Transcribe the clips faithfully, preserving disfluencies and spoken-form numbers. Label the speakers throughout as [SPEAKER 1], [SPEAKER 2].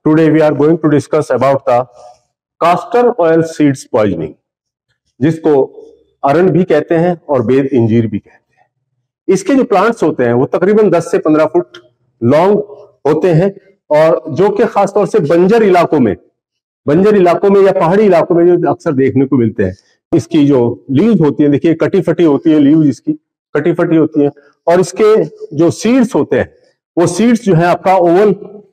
[SPEAKER 1] Today we are going to discuss about the castor oil seeds poisoning, जिसको अरंड भी कहते हैं और बेद इंजीर भी कहते हैं। इसके जो प्लांट्स होते हैं वो तकरीबन दस से पंद्रह फुट लॉन्ग होते हैं और जो कि खासतौर से बंजर इलाकों में बंजर इलाकों में या पहाड़ी इलाकों में जो अक्सर देखने को मिलते हैं। इसकी जो लीव्स होती है, देखिए कटी फटी होती है, लीव्स इसकी कटी फटी होती है और इसके जो सीड्स होते हैं वो सीड्स जो है आपका ओवल,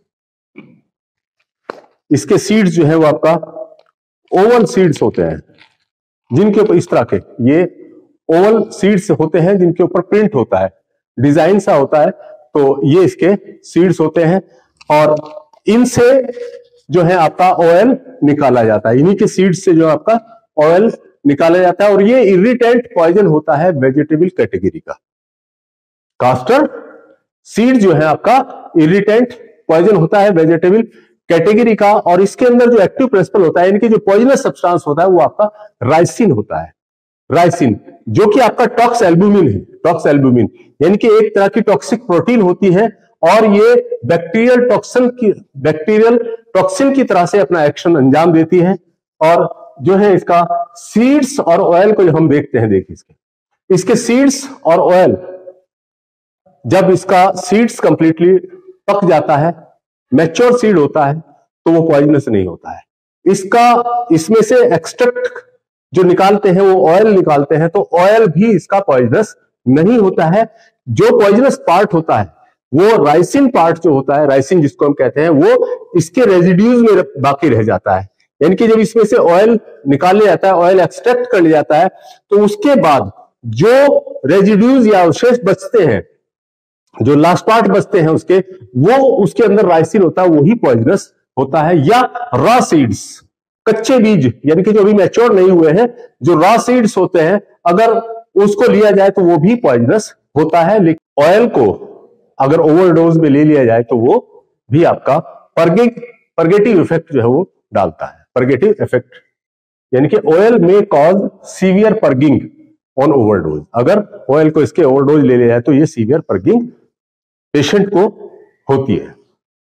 [SPEAKER 1] इसके सीड्स जो है वो आपका ओवल सीड्स होते हैं, जिनके ऊपर इस तरह के ये ओवल सीड्स होते हैं जिनके ऊपर प्रिंट होता है, डिजाइन सा होता है। तो ये इसके सीड्स होते हैं और इनसे जो है आपका ऑयल निकाला जाता है, इन्हीं के सीड्स से जो आपका ऑयल निकाला जाता है और ये इरिटेंट पॉइजन होता है वेजिटेबल कैटेगरी का। कास्टर सीड जो है आपका इरिटेंट पॉइजन होता है वेजिटेबल कैटेगरी का और इसके अंदर जो एक्टिव प्रिंसिपल होता है, इनकी जो पॉइजनस सब्सटेंस होता है वो आपका राइसिन होता है। राइसिन जो कि आपका टॉक्सैल्बुमिन है, टॉक्सैल्बुमिन यानी कि एक तरह की टॉक्सिक प्रोटीन होती है और ये बैक्टीरियल टॉक्सिन की बैक्टीरियल टॉक्सिन की तरह से अपना एक्शन अंजाम देती है। और जो है इसका सीड्स और ऑयल को जो हम देखते हैं, देखिए इसके इसके सीड्स और ऑयल, जब इसका सीड्स कंप्लीटली पक जाता है, मैच्योर सीड होता है, तो वो पॉइजनस नहीं होता है। इसका इसमें से एक्सट्रैक्ट जो निकालते हैं वो ऑयल निकालते हैं, तो ऑयल भी इसका पॉइजनस नहीं होता है। जो पॉइजनस पार्ट होता है वो राइसिन पार्ट जो होता है, राइसिन जिसको हम कहते हैं, वो इसके रेजिड्यूज में बाकी रह जाता है। यानी कि जब इसमें से ऑयल निकाल लिया जाता है, ऑयल एक्सट्रैक्ट कर लिया जाता है, तो उसके बाद जो रेजिड्यूज या अवशेष बचते हैं, जो लास्ट पार्ट बचते हैं उसके, वो उसके अंदर राइसिन होता है, वही पॉइजनस होता है। या रॉ सीड्स, कच्चे बीज यानी कि जो अभी मैच्योर नहीं हुए हैं, जो रॉ सीड्स होते हैं, अगर उसको लिया जाए तो वो भी पॉइजनस होता है। लेकिन ऑयल को अगर ओवरडोज में ले लिया जाए तो वो भी आपका पर्गिंग पर्गेटिव इफेक्ट जो है वो डालता है। पर्गेटिव इफेक्ट यानी कि ऑयल में cause severe purging on overdose. अगर ऑयल को इसके ओवरडोज ले लिया जाए तो ये सीवियर पर्गिंग पेशेंट को होती है।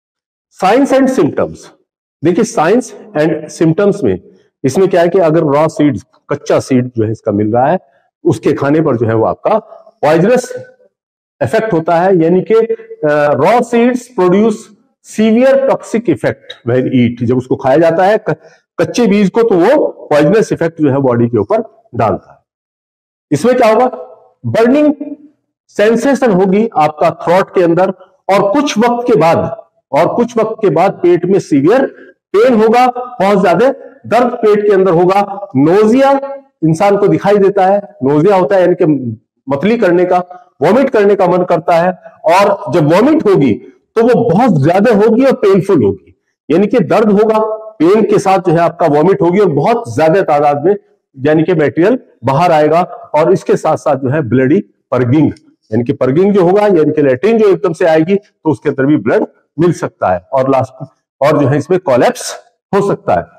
[SPEAKER 1] साइंस एंड सिम्टम्स, देखिए साइंस एंड सिम्टम्स में इसमें क्या है कि अगर रॉ सीड्स, कच्चा सीड जो है इसका मिल रहा है, उसके खाने पर जो है वो आपका पॉइजनस इफेक्ट होता है। यानी कि raw seeds produce severe toxic effect when eat, जब उसको खाया जाता है कच्चे बीज को, तो वो पॉइजनस इफेक्ट जो है बॉडी के ऊपर डालता है। इसमें क्या होगा, बर्निंग सेंसेशन होगी आपका थ्रोट के अंदर और कुछ वक्त के बाद और कुछ वक्त के बाद पेट में सीवियर पेन होगा, बहुत ज्यादा दर्द पेट के अंदर होगा। नोजिया इंसान को दिखाई देता है, नोजिया होता है यानी कि मतली करने का, वॉमिट करने का मन करता है और जब वॉमिट होगी तो वो बहुत ज्यादा होगी और पेनफुल होगी, यानी कि दर्द होगा, पेन के साथ जो है आपका वॉमिट होगी और बहुत ज्यादा तादाद में यानी कि मटेरियल बाहर आएगा। और इसके साथ साथ जो है ब्लडी पर्गिंग, यानी कि पर्गिंग जो होगा यानी कि लैट्रिन जो एकदम से आएगी तो उसके अंदर भी ब्लड मिल सकता है और लास्ट और जो है इसमें कोलैप्स हो सकता है।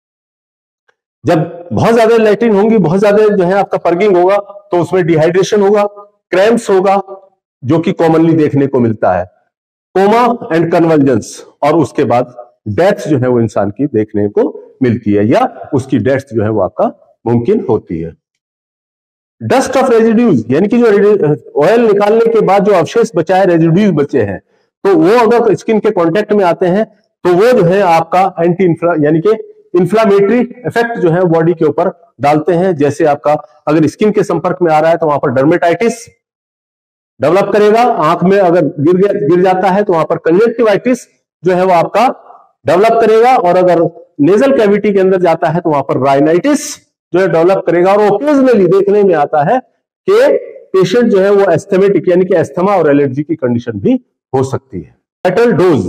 [SPEAKER 1] जब बहुत ज्यादा लैट्रिन होंगी, बहुत ज्यादा जो है आपका पर्गिंग होगा, तो उसमें डिहाइड्रेशन होगा, क्रैम्प्स होगा, जो कि कॉमनली देखने को मिलता है, कोमा एंड कन्वल्जन्स, और उसके बाद डेथ जो है वो इंसान की देखने को मिलती है या उसकी डेथ जो है वो आपका मुमकिन होती है। डस्ट ऑफ रेजिड्यूज यानी कि जो ऑयल निकालने के बाद जो अवशेष बचा है, रेजिड्यूज बचे हैं, तो वो अगर स्किन के कांटेक्ट में आते हैं तो वो जो है आपका एंटी इन्फ्ला यानी कि इन्फ्लामेटरी इफेक्ट जो है बॉडी के ऊपर डालते हैं। जैसे आपका अगर स्किन के संपर्क में आ रहा है तो वहां पर डर्मेटाइटिस डेवलप करेगा, आंख में अगर गिर गया गिर जाता है तो वहां पर कंजक्टिवाइटिस जो है वो आपका डेवलप करेगा, और अगर नेजल कैविटी के अंदर जाता है तो वहां पर राइनाइटिस जो है डेवलप करेगा। और ओकेजनली देखने में आता है कि पेशेंट जो है वो एस्थमेटिक यानी कि एस्थमा और एलर्जी की कंडीशन भी हो सकती है। मेटल डोज,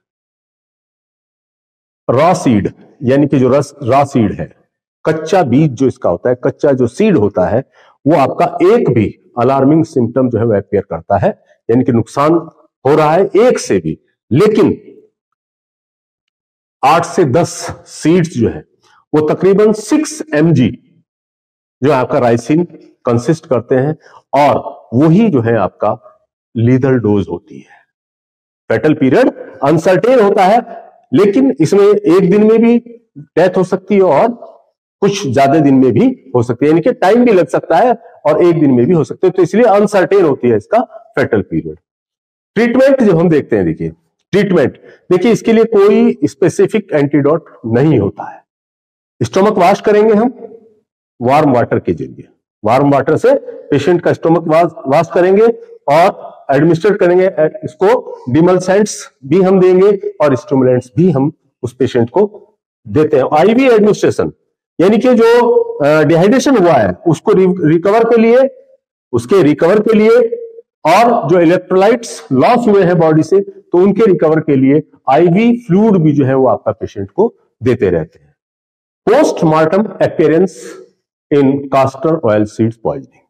[SPEAKER 1] रॉ सीड यानी कि जो रस रॉ सीड है, कच्चा बीज जो इसका होता है, कच्चा जो सीड होता है, वो आपका एक भी अलार्मिंग सिम्टम जो है वो अपीयर करता है, यानी कि नुकसान हो रहा है एक से भी। लेकिन आठ से दस सीड्स जो है वो तकरीबन सिक्स एम जी जो आपका राइसिन कंसिस्ट करते हैं और वही जो है आपका लीथल डोज होती है। फेटल पीरियड अनसर्टेन होता है, लेकिन इसमें एक दिन में भी डेथ हो सकती है और कुछ ज्यादा दिन में भी हो सकती है, यानी कि टाइम भी लग सकता है और एक दिन में भी हो सकते हैं, तो इसलिए अनसर्टेन होती है इसका फेटल पीरियड। ट्रीटमेंट जो हम देखते हैं, देखिए ट्रीटमेंट, देखिए इसके लिए कोई स्पेसिफिक एंटीडोट नहीं होता है। स्टोमक वॉश करेंगे हम वार्म वाटर के जरिए, वार्म वाटर से पेशेंट का स्टोमक वॉश करेंगे और एडमिनिस्टर करेंगे इसको, डिमल्सेंट्स भी हम देंगे और स्टिमुलेंट्स भी हम उस पेशेंट को देते हैं। आईवी एडमिनिस्ट्रेशन, यानी कि जो डिहाइड्रेशन हुआ है उसको रिकवर के लिए, उसके रिकवर के लिए और जो इलेक्ट्रोलाइट्स लॉस हुए हैं बॉडी से तो उनके रिकवर के लिए आईवी फ्लूइड भी जो है वो आपका पेशेंट को देते रहते हैं। Postmortem appearance in castor oil seeds poisoning,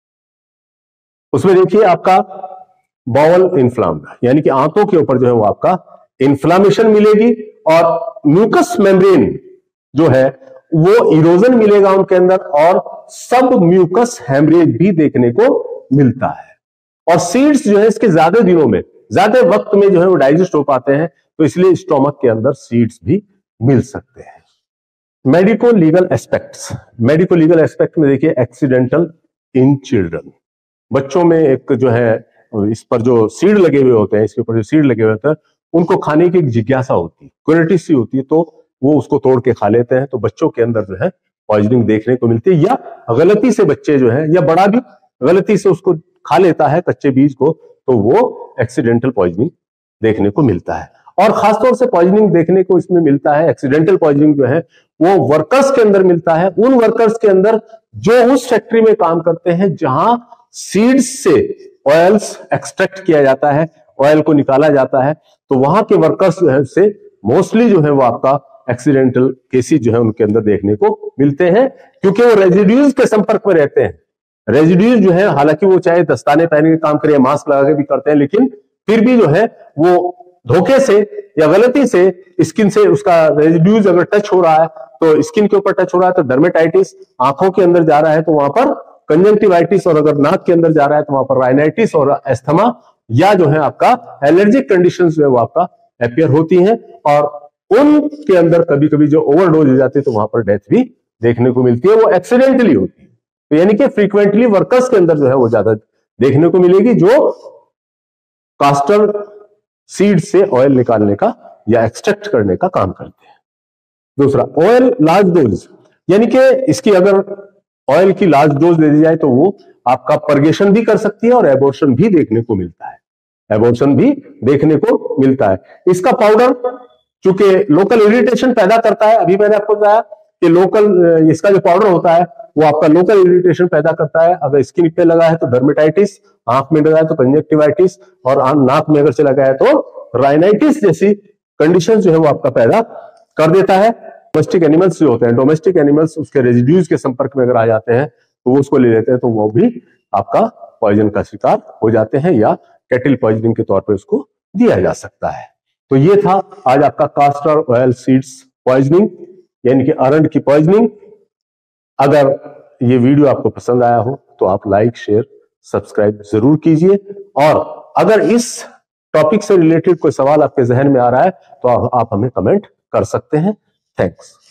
[SPEAKER 1] उसमें देखिए आपका बाउल इन्फ्लाम, यानी कि आंतों के ऊपर जो है वो आपका इन्फ्लामेशन मिलेगी और म्यूकस मेम्ब्रेन जो है वो इरोजन मिलेगा उनके अंदर और सब म्यूकस हेमरेज भी देखने को मिलता है। और सीड्स जो है इसके ज्यादा दिनों में, ज्यादा वक्त में जो है वो डाइजेस्ट हो पाते हैं, तो इसलिए स्टोमक के अंदर सीड्स भी मिल सकते हैं। Medico legal aspects, medico legal aspect में देखिए एक्सीडेंटल इन चिल्ड्रन, बच्चों में एक जो है इस पर जो सीड लगे हुए होते हैं, इसके ऊपर जो सीड लगे हुए होते हैं उनको खाने की एक जिज्ञासा होती है, क्यूरियोसिटी सी होती है, तो वो उसको तोड़ के खा लेते हैं, तो बच्चों के अंदर जो है पॉइजनिंग देखने को मिलती है। या गलती से बच्चे जो है या बड़ा भी गलती से उसको खा लेता है कच्चे बीज को, तो वो एक्सीडेंटल पॉइजनिंग देखने को मिलता है। और खासतौर से पॉइजनिंग देखने को इसमें मिलता है, एक्सीडेंटल पॉइजनिंग जो है वो वर्कर्स के अंदर मिलता है, उन वर्कर्स के अंदर जो उस फैक्ट्री में काम करते हैं जहां सीड्स से ऑयल्स एक्सट्रैक्ट किया जाता है, ऑयल को निकाला जाता है, तो वहां के वर्कर्स जो है से मोस्टली जो है वो आपका एक्सीडेंटल केसेस जो है उनके अंदर देखने को मिलते हैं, क्योंकि वो रेजिड्यूज के संपर्क में रहते हैं। रेजिड्यूज जो है हालांकि वो चाहे दस्ताने पहने के काम करे, मास्क लगा के भी करते हैं, लेकिन फिर भी जो है वो धोखे से या गलती से स्किन से उसका रेजिड्यूज अगर टच हो रहा है तो स्किन के ऊपर टच हो रहा है तो डर्मेटाइटिस, आंखों के अंदर जा रहा है तो वहां पर कंजंक्टिवाइटिस, और अगर नाक के अंदर जा रहा है तो वहां पर राइनाइटिस और एस्थमा या जो है आपका एलर्जिक कंडीशंस जो है वो आपका अपीयर होती हैं, और उनके अंदर कभी कभी जो ओवरडोज हो जाती है तो वहां पर डेथ भी देखने को मिलती है, वो एक्सीडेंटली होती है। तो यानी कि फ्रीक्वेंटली वर्कर्स के अंदर जो है वो ज्यादा देखने को मिलेगी जो कास्टर सीड से ऑयल निकालने का या एक्सट्रैक्ट करने का काम करते हैं। दूसरा, ऑयल लार्ज डोज, यानी कि इसकी अगर ऑयल की लार्ज डोज दे दी जाए तो वो आपका परगेशन भी कर सकती है और एबॉर्शन भी देखने को मिलता है, एबॉर्शन भी देखने को मिलता है। इसका पाउडर चूंकि लोकल इरिटेशन पैदा करता है, अभी मैंने आपको बताया कि लोकल इसका जो पाउडर होता है वो आपका लोकल इरिटेशन पैदा करता है। अगर स्किन पे लगा है तो डर्मेटाइटिस, आंख में लगा है तो कंजक्टिवाइटिस, और नाक में अगर चला गया है तो राइनाइटिस जैसी कंडीशन जो है वो आपका पैदा कर देता है। डोमेस्टिक एनिमल्स जो होते हैं, डोमेस्टिक एनिमल्स उसके रेजिड्यूज के संपर्क में अगर आ जाते हैं तो वो उसको ले लेते हैं, तो वो भी आपका पॉइजन का शिकार हो जाते हैं या कैटल पॉइजनिंग के तौर पर उसको दिया जा सकता है। तो ये था आज आपका कास्टर ऑयल सीड्स पॉइजनिंग, यानी कि अरंड की पॉइजनिंग। अगर ये वीडियो आपको पसंद आया हो तो आप लाइक, शेयर, सब्सक्राइब जरूर कीजिए, और अगर इस टॉपिक से रिलेटेड कोई सवाल आपके जहन में आ रहा है तो आप हमें कमेंट कर सकते हैं। थैंक्स।